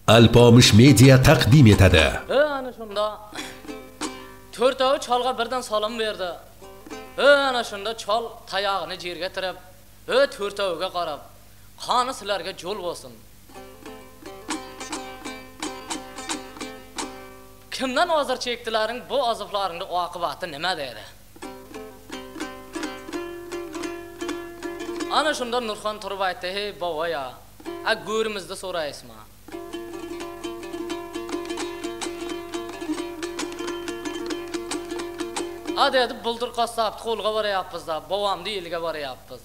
Alpomish Media taqdim etadi. Ana shunda to'rtovi cholga birdan salom berdi. Ana shunda chol tayog'ini yerga tirib, to'rtoviga qarab, "Qani sizlarga yo'l bo'lsin. Kimdan ozor chekdilaring, bu azoblaringning oqibati nima?" dedi. Ana shunda Nurxon turib aytdi: "Hey bovoya, go'rimizda so'raysizmi? Dedi, buldur qassobni qo'lga boryapmiz da, bovamni eliga boryapmiz.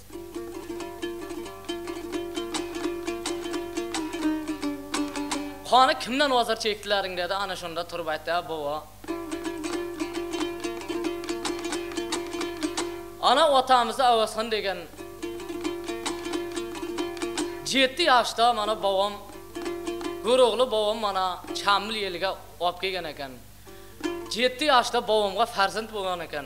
Qani kimdan ozor chekdilaring?" dedi. Ana shunda turib aytdi: "Bova, ana otamizni Avasxon degan 7 yoshda mana bovam, go'ro'g'li bovam mana Chamil eliga olib kelgan ekan. 7 yoshda bovamga farzand bo'lgan ekan.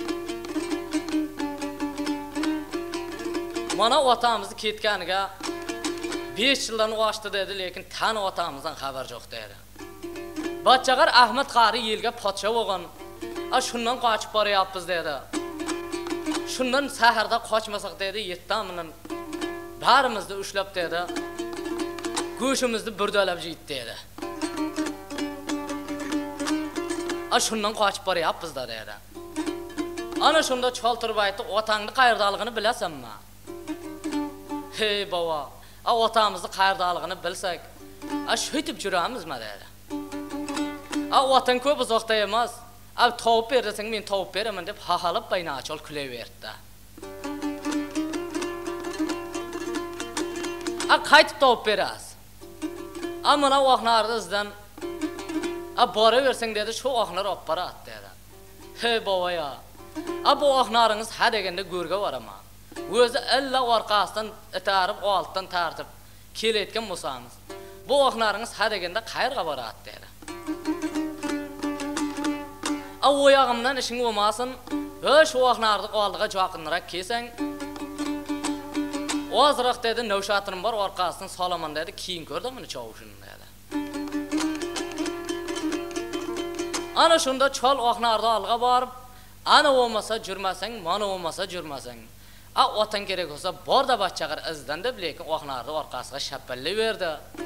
Mana otamizni ketganiga 5 yildan oshdi dedi, lekin tani otamizdan xabar yo'q dedi. Bachchaqar Ahmad qari yelga podsho bo'lgan. Shundan qochib boryapmiz dedi. Shundan saharda qochmasak dedi, 7 aminan barimizni ushlab dedi. Go'shimizni burdalab yeydi dedi. Shundan qochib boryapmiz da dedi. Ana shunda chol turib aytdi: "Otangni qayerdaligini bilasanmi?" "Hey bova, otamizni qayerdaligini bilsak, sho'ytib juramizmi?" dedi. "Otang ko'p uzoqda emas. Topib bersang men topib beraman" deb hahalab baynachol kulaverdi. Qaytib topib berasiz. Mana oqnarni izdan boraversang dedi, shu oqnar olib boradi dedi. "Hey bovoya, bu oqnaringiz ha deganda go'rga boraman. O'zi illa orqasidan itarib, oltdan tartib kelayotgan bo'lsangiz, bu oqnaringiz ha deganda qayerga boradi dedi. Oyog'imdan ishing bo'lmasin, shu oqnarni oldiga yaqinroq kelsang, ozroq dedi, Navshatrim bor, orqasidan solaman dedi, keyin ko'rdim uni chovishini dedi. Ana shunda chol oqnarni oldiga borib, "Ana bo'lmasa jurmasang, mana bo'lmasa jurmasang. Otang kerak bo'lsa bor da bachchaqar izdan" deb, lekin oqnarni orqasiga shapallayverdi.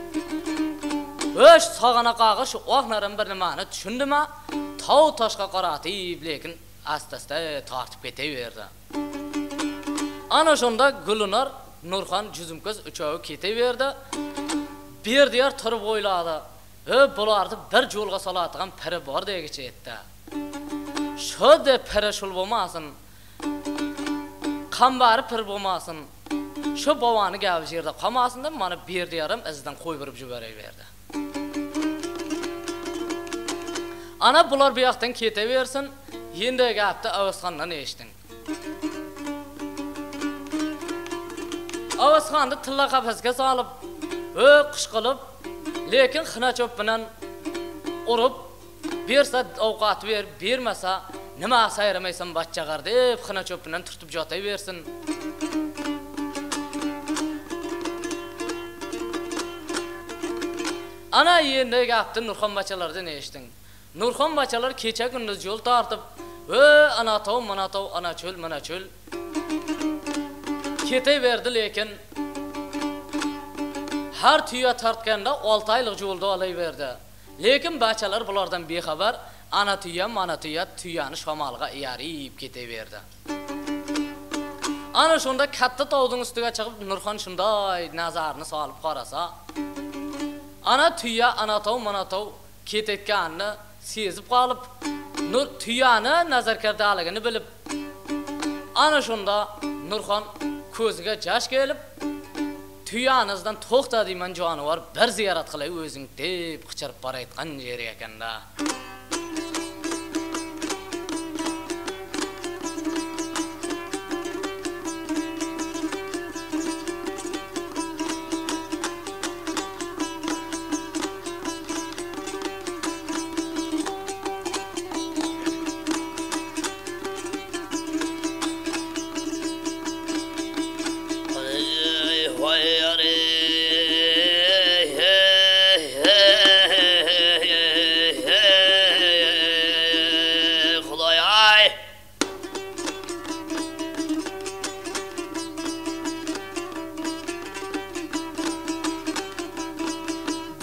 Sog'ana qag'i shu oqnarim bir nimani tushundimi? Tov toshga qaratib, lekin asta-asta tortib ketaverdi. Ana shunda Gulnor, Nurxon, Juzumko'z uchovi ketaverdi. Bir diyor turib o'yladi. Bularni bir yo'lga soladigan piri bor degicha aytdi. Shu deb piri shul bo'lmasin. Qambari pir bo'lmasin. Shu bovani gapi yerda qolmasin deb mana bir diyorim izdan qo'yib yuboraverdi. Ana bular bu yoqdan ketaversin, endi gapni Avasxondan eshitding. Avasxonni tilla qafasga solib, qish qilib, lekin xina cho'p bilan urib, bersa ovqat ber, bermasa nima sayramaysan bachchaqar deb xina cho'p bilan turtib yotaversin. Ana endi gapni Nurxon bachalardan eshitding. Nurxon bachalar kecha kunduz yo'l tortib, ana tov, mana tov, ana cho'l, mana cho'l ketaverdi, lekin har tuya tortganda 6 oylik yo'lda olayverdi. Lekin bachalar bulardan bexabar, ana tuya, mana tuya, tuyani shamolga yarib ketaverdi. Ana shunda katta tovning ustiga chiqib Nurxon shunday nazarni solib qarasa, ana tuya, ana tov, mana tov ketayotganini sezib qolib, Nur tuyani nazar kirdaligini bilib, ana shunda Nurxon ko'ziga yosh kelib, "Tuyanizdan to'xta deyman jonivor, bir ziyorat qilay o'zing" deb qichirib borayotgan yeri ekanda.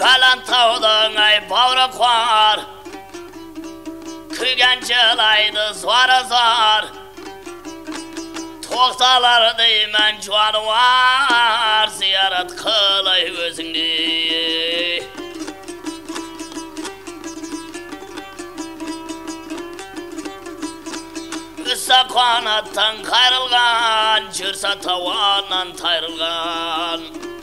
baland tağdan ay bağrı qar Kıygan çılaydı zora zor Toqtalar deymen juanı var Ziyaret qılay özüngni Üssa qanattan qayrılgan Jürsa tavandan tayrılgan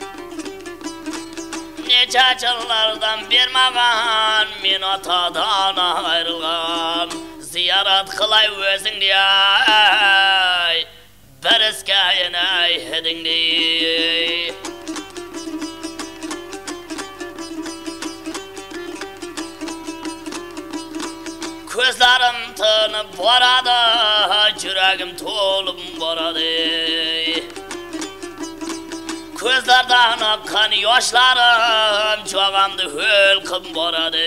Neçə çıllardan bermağan Men atadan ayrılgan Ziyaret qılay özüngni ay Bir iskayin ay hidingni Gözlerim tınıp boradı Yüreğim tolup boradı Gözlerden akkan yaşlarım Çoğamdı hülküm boradı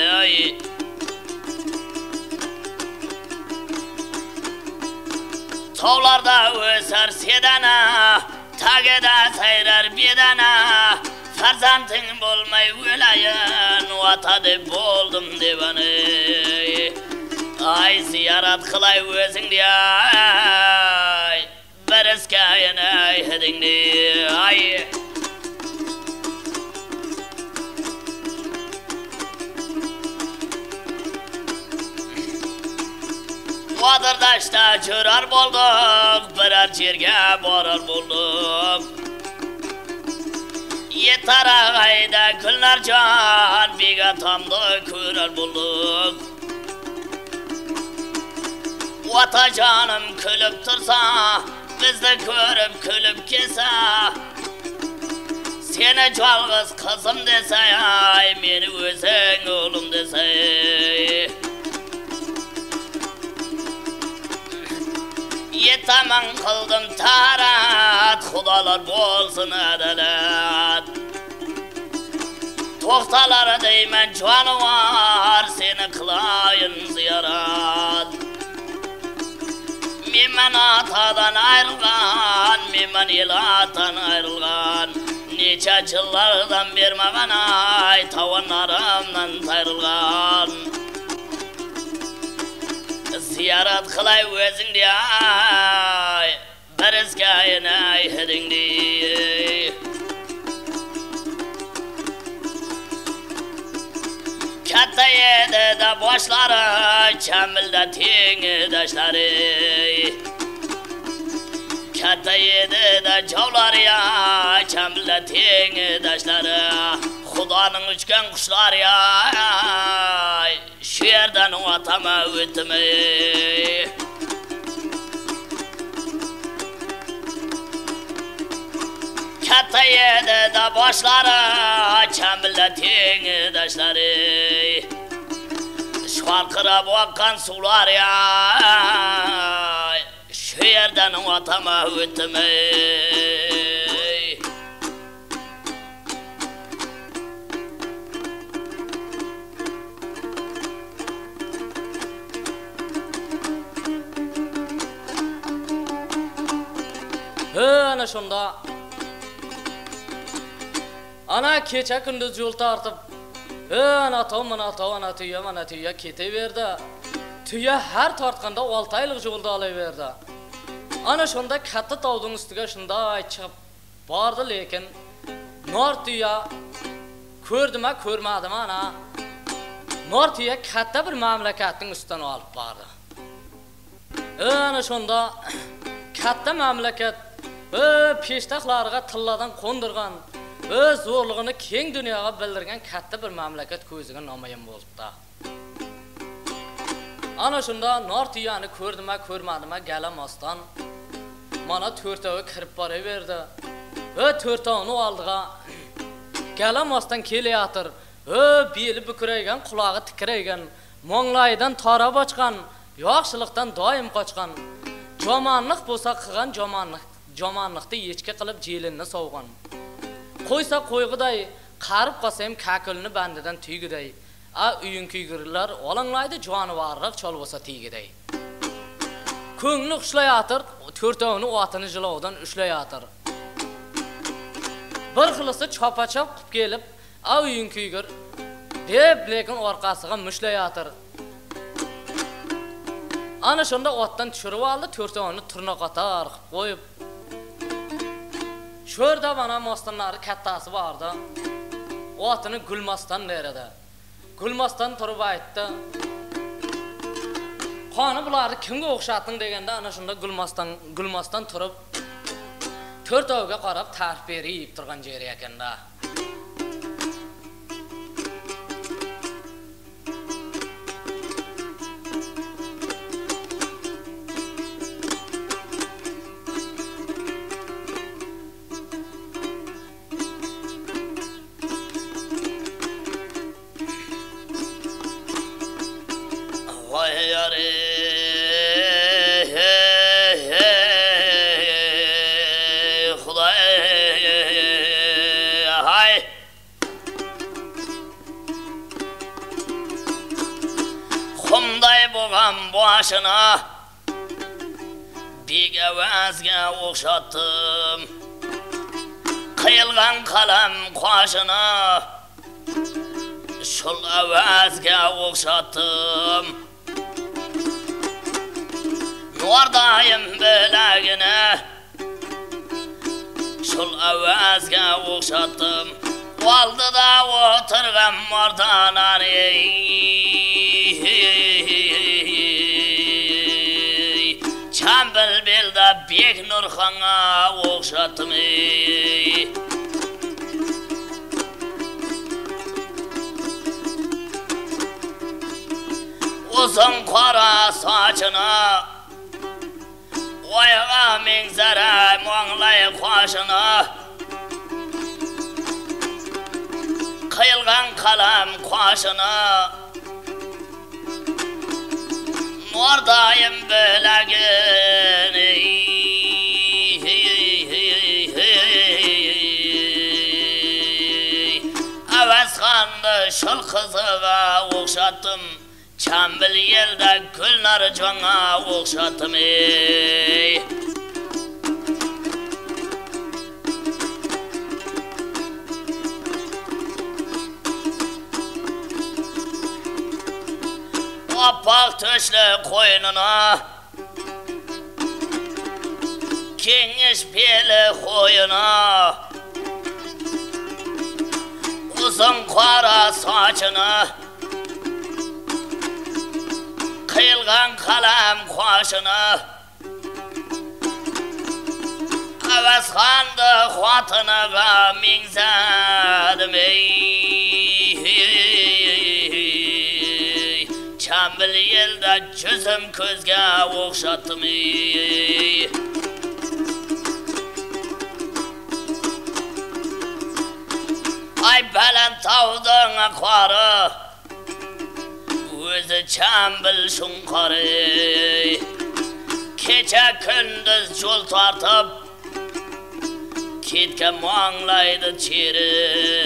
Tağlarda öser sedana Tağda sayrar bedana Farzantin bolmay ölayin Vatadı boldum devani Ay ziyaret qılay özüngni ay Bir iskayin ay hidingni ay Vadırdaşta çörer bulduk Birer yerge borar bulduk Yeter ağayda günler can Biga tamda körer bulduk Vata canım külüp tursa Bizde körüp külüp kesa Seni çalgız kızım dese ay Meni özün oğlum dese Yetaman kıldım tarat Xudalar bolsun adalat Toqtalar deymen juanı var Seni kılayın ziyarat Mimmen atadan ayrılgan Mimmen ilatan ayrılgan Neçə çıllardan bermağan ay Tavanlarımdan tayrılgan Ziyaret qılay özüngni ay Bir iskayin ay hidingni Katta edi da boşları Kamilda tengi daşları Katta edi da javları ya Kamilda tengi daşları Xudanın uçkan quşları ya Şu yerden vatama ötümü Katta edi da boşları Kamilda tengi daşları Şarkırab akkan sular ya Şu yerden vatama ötümü Ana şunda Ana kecha kunduz yo'l tartib ana tuya ketaverdi. Tuya har tortqanda 6 oylik yo'lda olaverdi. Ana shunda katta tog'ning ustiga shunday chiqib bordi, lekin Nor tuya ko'rdima ko'rmadimi ana. Nor tuya katta bir mamlakatning ustidan olib bordi. Ana shunda katta mamlakat peshtaxlarga tilladan qo'ndirgan zo'rlig'ini keng dunyoga bildirgan katta bir mamlakat ko'ziga namoyon bo'libdi. Ana shunda Nor tuyani ko'rdima ko'rmadimi galamosdan mana to'rtovi kirib boraverdi. To'rtovini oldiga galamosdan kelayotir. Beli bukraygan, qulog'i tikraygan, mo'nglayidan tarab ochgan, yaxshilikdan doim qochgan, jomonlik bo'lsa qilgan jomonlikni yechka qilib jelinni sovg'an. Qo'ysa qo'yg'iday, qarib qolsa ham kakilni bandidan tuygiday. Uyun kuygirlar olanglaydi jonivorlik chol bo'lsa tegiday. Ko'ngli ushlayotir, to'rtovini otini jilovdan ushlayotir. Bir xilisi chopachop qilib kelib, Av uyun küygür. Dep lekin orqasıga müşleýatyr. Ana şonda otdan düşürüp aldy, törtөгünü turna qatar qoyup. Şörde bana mostanlary kattasy bardy. Otyny Gülmastan derede. Gülmastan turup aýtdy. Qany bulary kimge okşatyň degende ana şonda Gülmastan turup törtöge qarap tarif berip turgan jeri ekende. Başına bir gevazge okşattım, kıyılgan kalem kaşına şul evazge okşattım. Nordayım belegine şul evazge okşattım. Valdı da oturgan mordanani Çambıl bilde Bek Nurhan'a okşattım. Uzun kara saçına Oyga minzere moğlay kaşına Kıyılgan kalem kaşına Mordayım belegini Avazkandı şul kızıga okşattım. Çambil yelde Gülnar Can'a okşattım. Apak töşlü koynuna Kengiş peli koyuna Uzun kara saçına Kıyılgan kalem kaşına Avazkandı xatınaga minzadım. Çambil yelde cüzüm közge okşattım. Ay belen tavdın akarı Özü çambil şunkarı Keçe kündüz yol tartıp Ketke muanglaydı çeri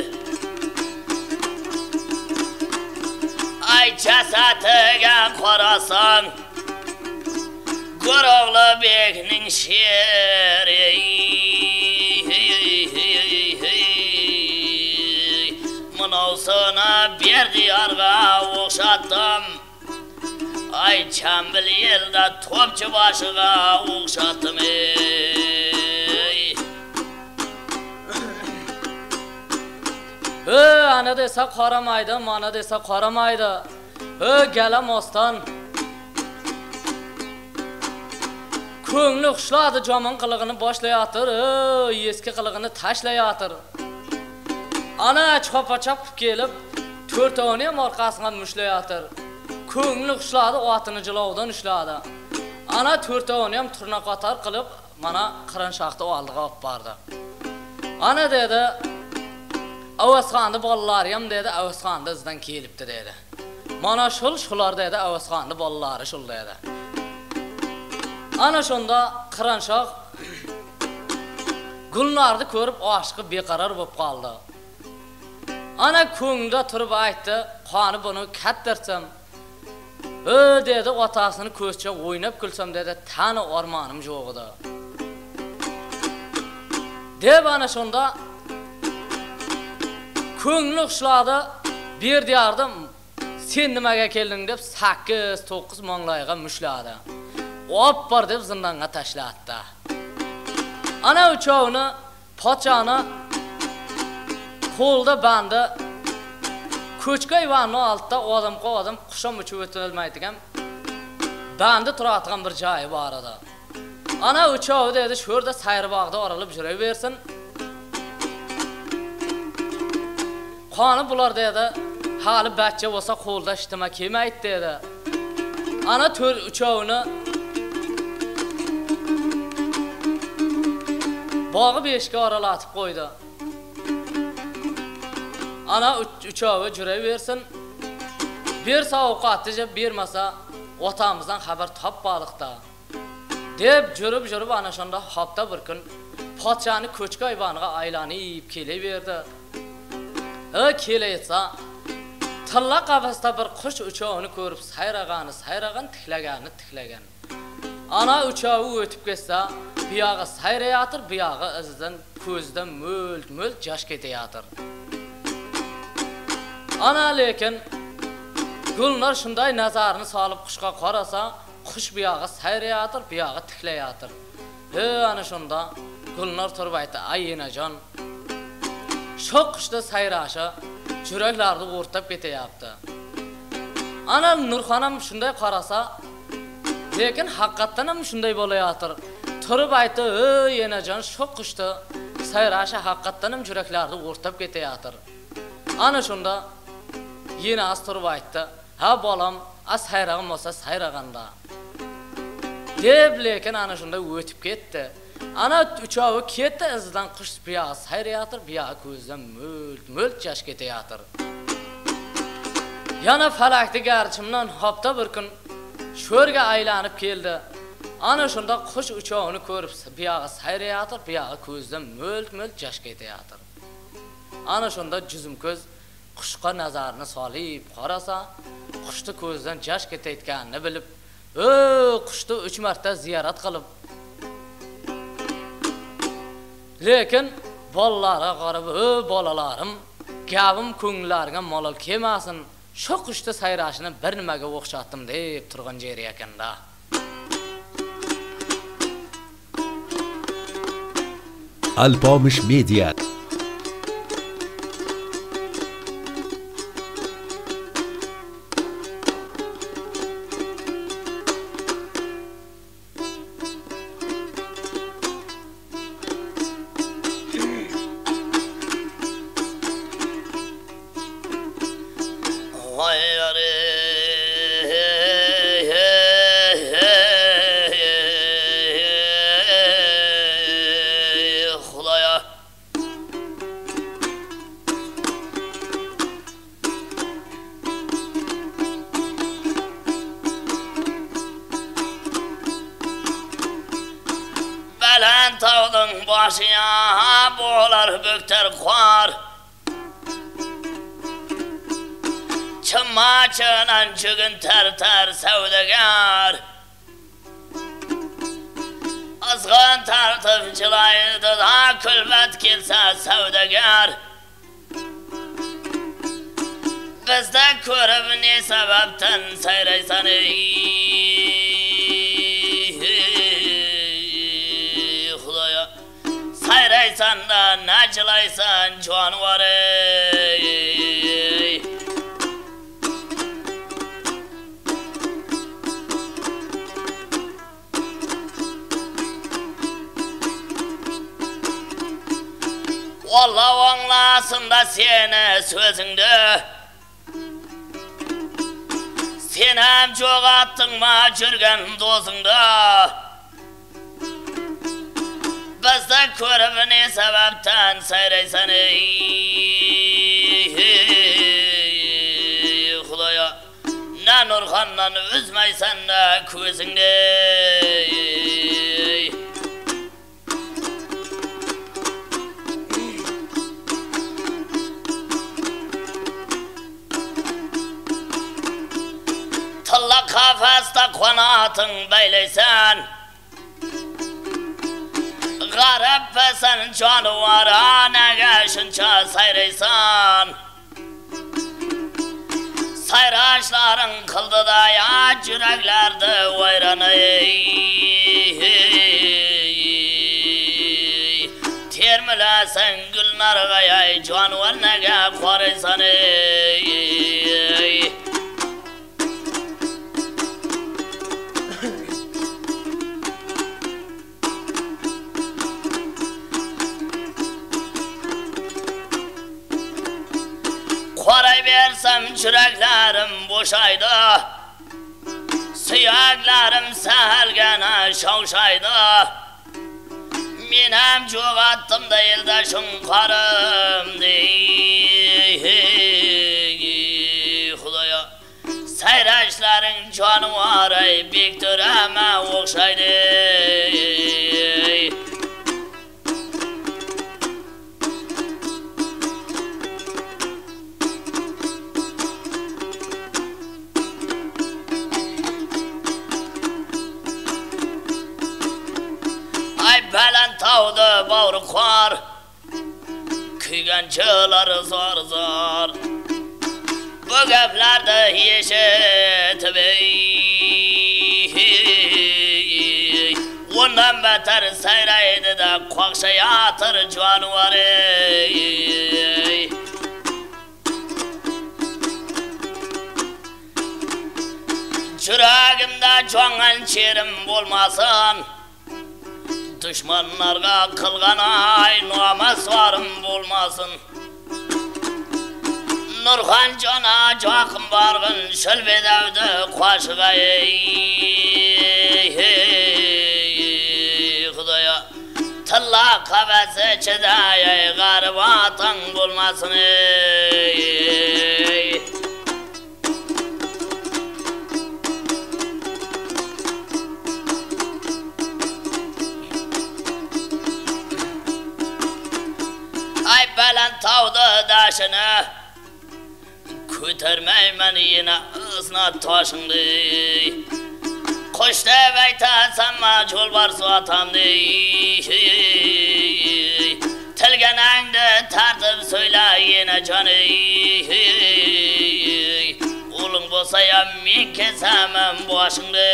Ay cesatıga qarasan Gurovlu Bekning şeri Mınavsına bir diyarga okşattım. Ay çambil yelde topçu başıga okşattım. Ana dese qaramaydı, mana dese qaramaydı. Gelem ostan. Köngli quşladı camın qılığını başlayatır, eski qılığını taşlayatır. Ana çapa-çap gelip, törtöğünü orqasından müşlayatır. Köngli quşladı, atını cılavdan üşladı. Ana törtöğünü turna qatar qılıp, mana qıranşaqda o aldığa op bardı. Ana dedi, Avasqandı ballarıyam dedi, Avasqandı izden kelipti dedi. Mana şular dedi, Avasqandı balları şul dedi. Ana şonda qıranşaq Gülnardı körüp o aşkı beqarar bop qaldı. Ana köngdə turub aytdı, qanı bunu kattırsam. Dedi, otasını köşçe oynap gülsem dedi, tanı ormanım joğudu. Deb ana şonda Ko'ngli xushladi, bir derdim. Sen nimaga kelding deb 8-9 manglayga mushladi. Opbar deb zindonga tashlatdi. Ana uchovni pochani qo'lda bandi ko'chka ayvonning oldida odam qusham uchib o'tolmaydigan bandi turadigan bir joyi bor edi. Ana uchovi dedi, shu yerda sayrbog'da oralib yuraversin. Qoni bular dedi, hali bachcha bo'lsa qo'lda ishtima kelmaydi dedi. Ana uchovni bog'i beshga oralatib qo'ydi. Ana uchovi yuraversin. Bir ovqatni jeb bermasa, otamizdan xabar topmadıqda. Deb yurib ana shunda hafta bir kun pochani ko'chka ayvoniga aylanib kelaverdi. Kelayotsa tilla qafasda bir qush uchovini ko'rib sayragan tiklagan. Ana uchovi o'tib ketsa, bu yog'i sayrayotir, bu yog'i izidan ko'zidan mo'lt yosh ketayotir. Ana lekin Gulnar shunday nazarini solib qushga qarasa, qush bu yog'i sayrayotir, bu yog'i tiklayotir. Ana shunda Gulnar turib aytdi, "Ay enajon, shu qushda sayrashi yuraklarni o'rtab ketyapti." Ana Nurxonam shunday qarasa, lekin haqiqatan ham shunday bo'layotir. Turib aytdi, "Ey enajon, shu qushda sayrashi haqiqatan ham yuraklarni o'rtab ketyapti." Ana shunda yine az turib aytdi, "Ha bolam, az sayrag'im bo'lsa sayrag'anda." Deb lekin ana shunda o'tib ketdi. Ana uchovi ketdi, izidan qush bu yog'i sayrayotir, bu yog'i ko'zidan mo'lt yosh ketayotir. Yana falakni garchimdan hafta bir kun sho'rga aylanib keldi. Ana shunda qush uchovini ko'rib, bu yog'i sayrayotir, bu yog'i ko'zidan mo'lt yosh ketayotir. Ana shunda juzum ko'z qushqa nazarini solib qarasa, qushni ko'zidan yosh ketayotganini bilib, qushni 3 marta ziyorat qilib, lekin bolalarga qarab, bolalarim, gavim ko'ngillariga malol kelmasin, shu qushni sayrashini bir nimaga o'xshatdim deb turgan jeri ekanda. Alpomish Media. Tağdın başıya boğular bökter kuar, çımaçınan çıgın ter sevdegar, azgın tartıp çılaydı da külbet kilse sevdegar. Bizden körüp ne sebepten seyreysen sayraysan da nacilaysan canvarı. Vallahi anlasın da seni sözünde, sen hem çok attın mı жүрген dozunda. Bizden körüp ne sebepten seyreysen Xudaya, ne Nurxan'dan üzmeysen de közünde. Tılla kafeste kanatın beyleysen, Garip sen canıvar anaga şunça sayraysan. Sayraşların kıldı da ya yüreklerde vayranı. Termiləsən gülnarğaya canıvar naga qaraysan. Qaray versem yüreklerim boşaydı. Suyaklarım sahalgana şavşaydı. Menem joğattım değil de şunkarım dey. Xudaya sayraşların canı var ay bektöreme okşaydı. Belen tağdı bağrı kvar, kıygancıları zar zar. Bu göplerde yeşet bey. Ondan beter seyreydi de kokşaya atır canavarı. Yüreğimde canın çerim olmasın. Düşmanlarga kılgan ay namaz varım bulmasın. Nurhan cana jakın bargın şölbedevdi koşgay. Xudaya tılla kavesi çedayay garibatın bulmasın. Ay belen tağdı daşını kötermeymen yine ısna taşındı. Koş deveyten sanma çol var suatamdı. Tilgenende tartıp söyle yine canı. Oğlum bolsa ya min kesemem başındı.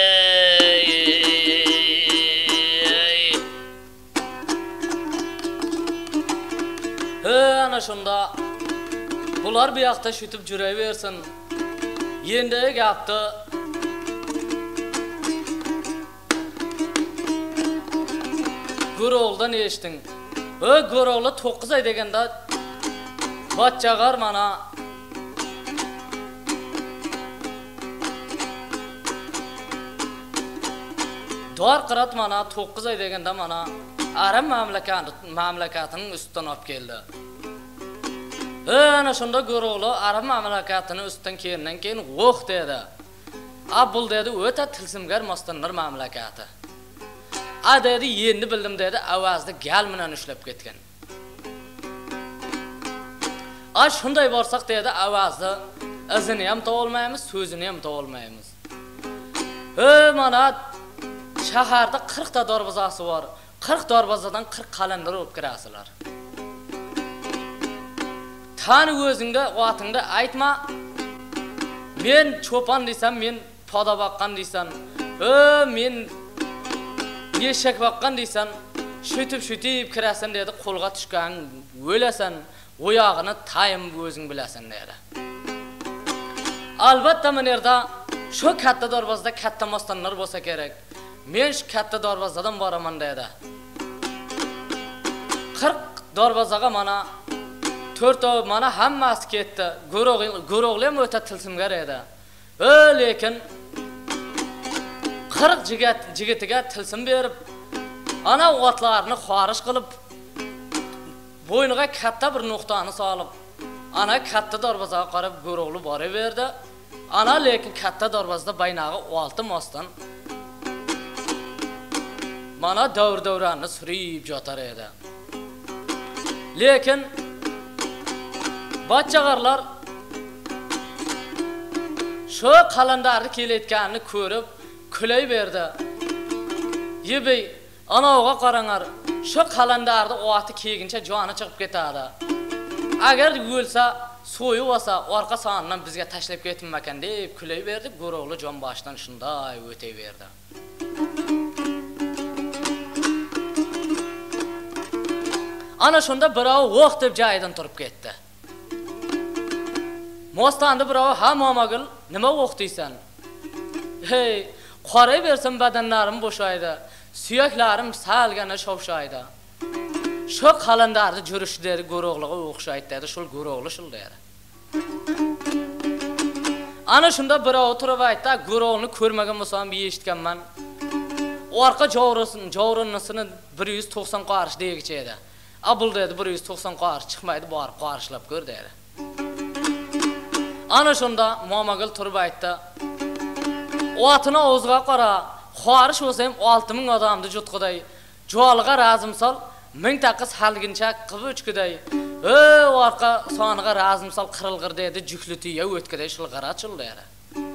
Ana şunda bular bir yakta şütüp cüreversin. Yende yaptı. Guroldan eştin. Gurolu 9 ay degende batçagar mana. Doğar kırat mana 9 ay degende mana. Aram mamlakatının üstünden op geldi. Ana şunda Gurolu Arap mamlakatının üstünden kelinden keyin "Oq" dedi. Bul dedi öte tilsimgar mostanlar mamlakati. Dedi yendi bildim dedi avazda gal bilan ushlab ketgan. Shunday borsak dedi avazda izini ham topolmaymiz, so'zini ham topolmaymiz. Mana shaharda 40 ta darvozasi bor. 40 darvozadan 40 qalandar o'p kirasizlar. Tani o'zingda otingda aytma. Men cho'pon desam, men poda baqqan deysan. Men eshak baqqan deysan. Shutib kirasan dedi, qo'lga tushgan o'lasan, oyog'ini tayim o'zing bilasan dedi. Albatta men yerda shu katta darvozada katta mostanlar bo'lsa kerak. Men shu katta darvozadan boraman dedi. 40 darvozaga mana 4 mana hammasi ketdi. Guruqli ham o'ta tilsimgar edi. Lekin 40 jigitiga tilsim berib, ana otlarni xorish qilib, bo'yniga katta bir nuqtani solib, ana katta darvozaga qarab guruqli boraverdi. Ana lekin katta darvozada baynog'i 6 mosdan mana davr-davranni surib yotar edi. Lekin bachchag'arlar shu qalandarni kelayotganini ko'rib kulayverdi. Yebey, anavga qarangar, Şu kalendarda o atı keginçe canı çıkıp ketadi. Agar ölse, soyu olsa, arka sağından bizge taşlap getinmeken deyip küley verdi, Guroğlu Jon baştan şunday ötey verdi. Ana şunda birao oq deb joyidan turib ketdi. Mostanda birao ha momagil, nima oq deysan? Hey, qoray bersam badanlarim bo'shaydi, suyaklarim salgana shovshaydi. Şu kalendarda jurishleri Guroğluga o'xshaydi dedi, şol Guroğlu şol dedi. Ana şunda birao turib aytdi, Guroğlunu ko'rmagan bo'lsam eshitganman. Orqa jawrunnisini 190 qarış deyigicha edi. Abul dedi 190 qarış chiqmaydi, borib qarışlab ko'r dedi. Ana şunda Momagil turib aytdi. O atına o'zga qara, qarış bo'lsam 6000 odamni jutqiday, jo'alga razimsal 1000 taqis halgincha qib o'chkiday. Orqa soniga razimsal qirilg'ir dedi, juklitiya o'tkiday shilg'ara chil dedi.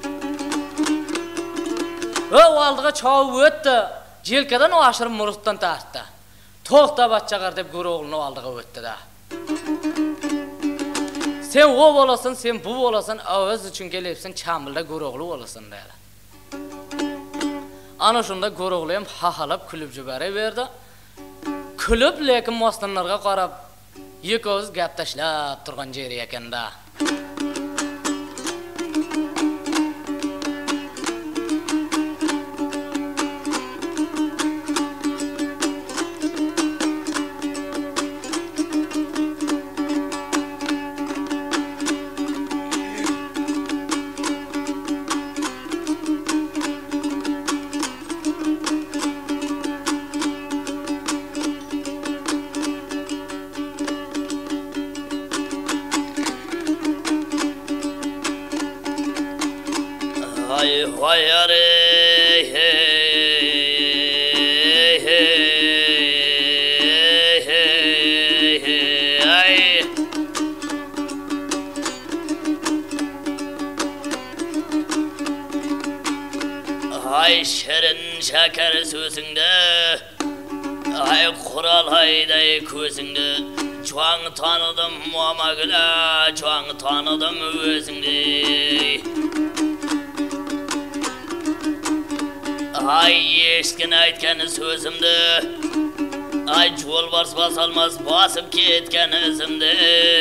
Oldiga chov o'tdi, jelkadan oshirib murutdan tartdi. To'xta bachchaqar deb Guroğlunu oldiga o'tdi-da. Sen o bo'lasan, sen bu bo'lasan, ovoz uchun kelibsan, chamilda Guroğlu bo'lasan dedi. Ana shunda Guroğlu ham hahalab kulib jibaraverdi. Kulib lekin mostinlarga qarab, yekoz gap tashlab turgan jeri ekanda. Ay şirin şeker sözünde, ay kural hayday közünde, çoğun tanıdım Momagil'a, çoğun tanıdım özünde. Ay eşkin aytken sözümde, ay jol basalmaz basıp ketken izimde.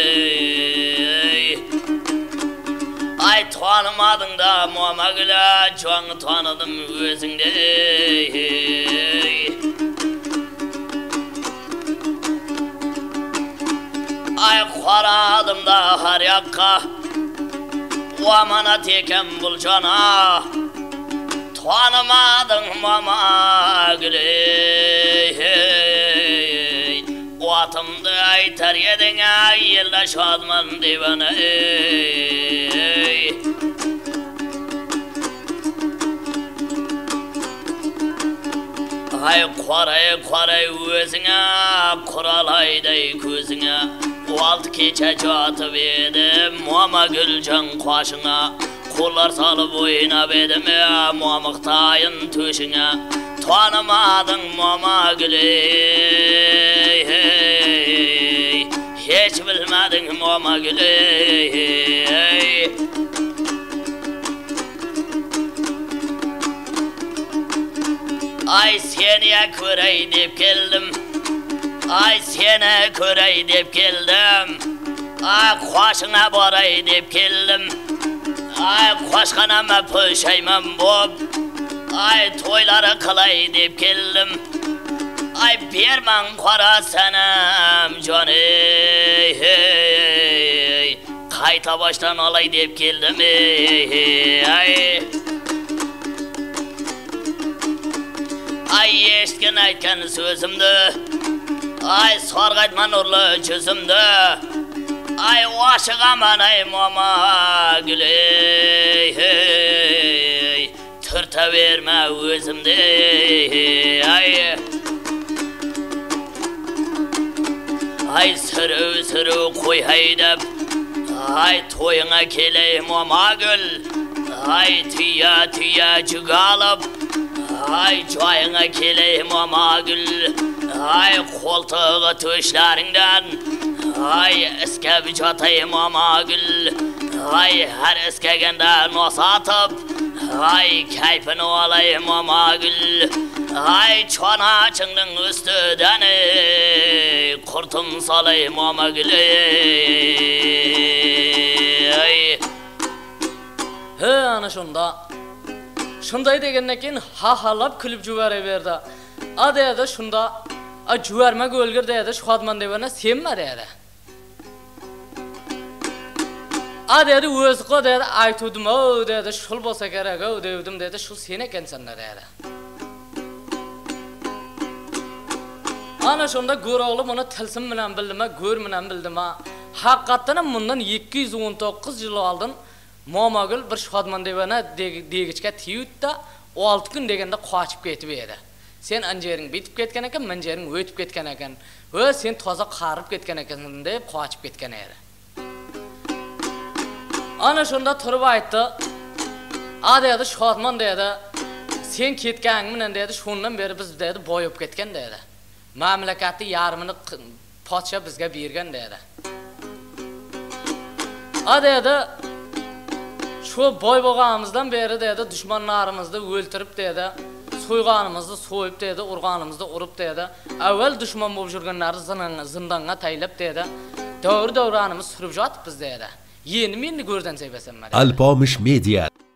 Ay tanımadın da Momagil'a, çoğun tanıdım özünde. Ay qaradım da har yakka, amanat eken bul cana. Tanımadın Momagil'i, o atımdı aytar yedin ay yılda şadman divane. Ay qaray özüne, kural ayday közüne, o alt keçe catıp edim Momagil can qaşına. Kullar salıp oynap edim Momaqtayın töşüne. Tanımadın Momagil'i, hiç bilmedin Momagil'i. Ay seni körey dep geldim, ay seni körey dep geldim, ay qaşına boray dep geldim. Ay qaşqanama pöşeyman bob, ay toyları kılay dep geldim. Ay berman qara sanam can ey, qayta baştan alay dep geldim ay. Ay eşkin aytken sözümdü, ay sorgaytman nurlu cüzümdü. Ay aşıqaman ay Momagil'i, tırta verme özümde ay. Ay sürü koy haydap, ay toyuna keley Momagil. Ay tüya cıgalıp, ay joyuna keley Momagil. Ay koltuğu tuşlarından ay eske bir çatayım ama gül. Ay her eskegende nos atıp ay keyfini olayım ama gül. Ay çanaçının üstüden kurtum salayım ama gül. Ay. He ana şunda. Şunday degenden keyin ha-halap kulib jubaraverdi. Adayda şunda a juvarma gölgir deydi şadman debana senma deydi. Adayda o'zi qo deydi aytuvdim o deydi şul bolsa kerak o devdim deydi şul sen ekansan deydi. Ana şunda go'roğlu buni tilsim bilan bildima, go'r bilan bildima. Haqiqatan bundan 219 yil oldin Momagul bir şadman debana degichga tiyutda 6 kun deganda qochib ketib edi. Sen anjering bitib ketgan ekan, manjering o'tib ketgan ekan. Va sen toza qarib ketgan ekansan deb qochib ketgan edi. Ana shunda turib aytdi. Adayda şadman dedi. Sen ketganingni dedi, shundan beri biz dedi boyib ketgan dedi. Mamlakatni yarmini podsha bizga bergan dedi. Adayda şu boy boğamızdan beri dedi düşmanlarımızı öldürüp dedi, soyganımızı soyup dedi, urganımızı urup dedi. Evvel düşman bolup jurganları zindanga taylap dedi. Doğru doğranımız sürüp jatıp biz dedi. Yeni meni görden seybesem. Alpomish Media